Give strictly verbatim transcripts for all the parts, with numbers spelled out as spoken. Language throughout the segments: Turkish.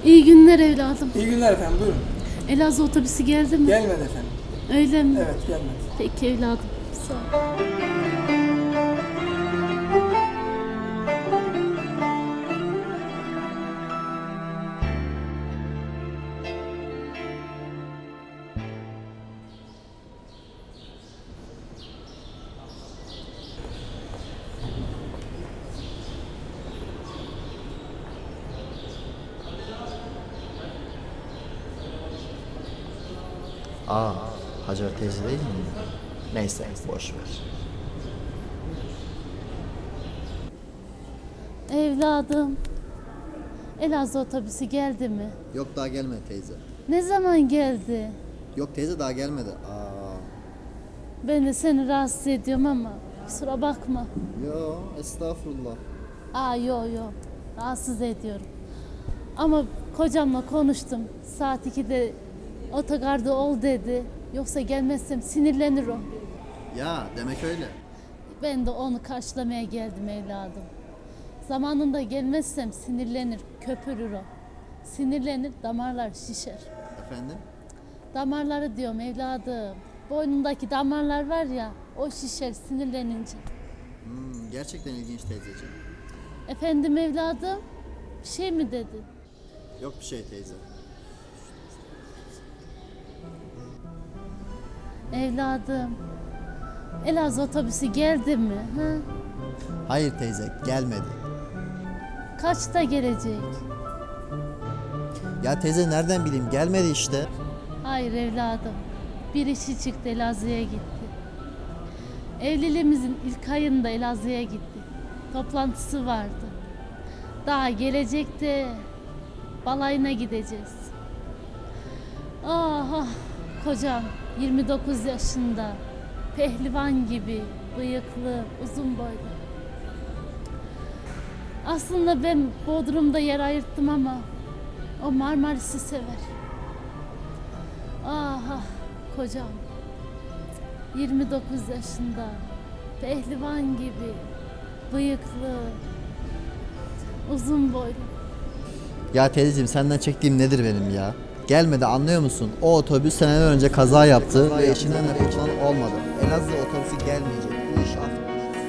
İyi günler evladım. İyi günler efendim, buyurun. Elazığ otobüsü geldi mi? Gelmedi efendim. Öyle mi? Evet, gelmedi. Peki evladım. Sağ ol. Aa, Hacer teyze değil mi? Neyse, boş ver. Evladım. Elazığ otobüsü geldi mi? Yok daha gelmedi teyze. Ne zaman geldi? Yok teyze daha gelmedi. Aa. Ben de seni rahatsız ediyorum ama kusura bakma. Yo, estağfurullah. Aa yo yo. Rahatsız ediyorum. Ama kocamla konuştum. Saat ikide otogarda ol dedi. Yoksa gelmezsem sinirlenir o. Ya demek öyle. Ben de onu karşılamaya geldim evladım. Zamanında gelmezsem sinirlenir, köpürür o. Sinirlenir, damarlar şişer. Efendim? Damarları diyorum evladım. Boynundaki damarlar var ya, o şişer sinirlenince. Hmm, gerçekten ilginç teyzeciğim. Efendim evladım, bir şey mi dedin? Yok bir şey teyze. Evladım, Elazığ otobüsü geldi mi? Ha? Hayır teyze, gelmedi. Kaçta gelecek? Ya teyze nereden bileyim, gelmedi işte. Hayır evladım, bir işi çıktı Elazığ'a gitti. Evliliğimizin ilk ayında Elazığ'a gitti. Toplantısı vardı. Daha gelecekte balayına gideceğiz. Ah ah, kocam yirmi dokuz yaşında, pehlivan gibi, bıyıklı, uzun boylu. Aslında ben Bodrum'da yer ayırttım ama o Marmaris'i sever. Ah ah, kocam yirmi dokuz yaşında, pehlivan gibi, bıyıklı, uzun boylu. Ya teyzeciğim senden çektiğim nedir benim ya? Gelmedi anlıyor musun? O otobüs seneler önce kaza yaptı ve eşinden de kurtulan olmadı. Elazığ otobüsü gelmeyecek. Bu iş artık.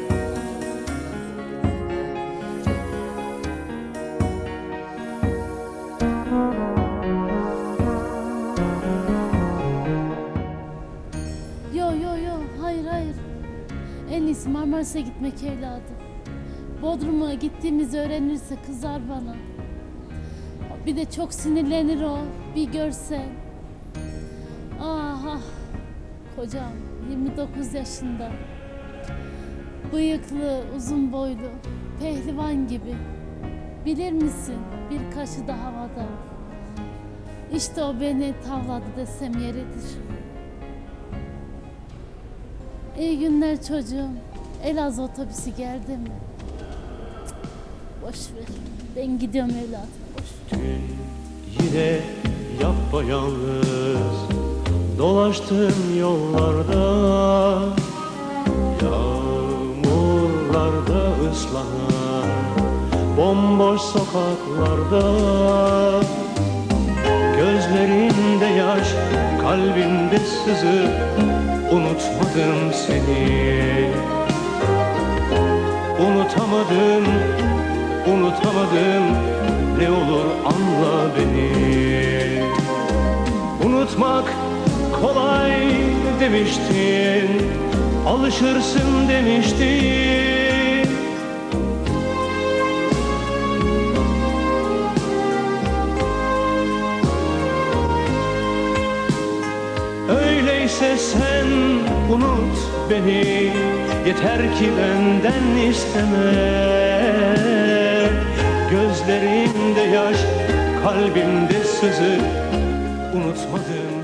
Yo yo yo, hayır hayır. En iyisi Marmaris'e gitmek evladım. Bodrum'a gittiğimizi öğrenirse kızar bana. Bir de çok sinirlenir o, bir görsen. Ah ah, kocam yirmi dokuz yaşında. Bıyıklı, uzun boylu, pehlivan gibi. Bilir misin, bir kaşı da havada. İşte o beni tavladı desem yeridir. İyi günler çocuğum. Elazığ otobüsü geldi mi? Cık, boş ver. Ben gidiyorum evladım. Boş ver. Yine yapayalnız dolaştım yollarda, yağmurlarda ıslanan bomboş sokaklarda. Gözlerinde yaş, kalbimde sızı, unutmadım seni. Unutamadım, unutamadım, ne olur anla beni. Unutmak kolay demiştin, alışırsın demiştin. Öyleyse sen unut beni, yeter ki benden isteme. Gözlerimde yaş, kalbimde sızı, unutmadım